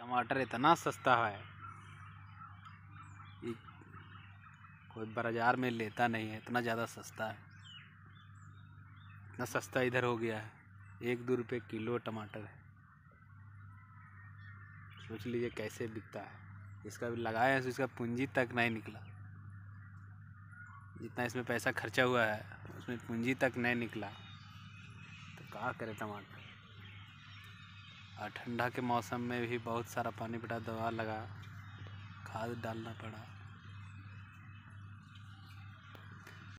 टमाटर इतना सस्ता है कि कोई बाजार में लेता नहीं है, इतना ज़्यादा सस्ता है। इतना सस्ता इधर हो गया है, 1-2 रुपये किलो टमाटर है। सोच लीजिए कैसे बिकता है। इसका भी लगाया है तो इसका पूंजी तक नहीं निकला। जितना इसमें पैसा खर्चा हुआ है उसमें पूंजी तक नहीं निकला, तो क्या करे टमाटर। और ठंडा के मौसम में भी बहुत सारा पानी पटा, दवा लगा, खाद डालना पड़ा।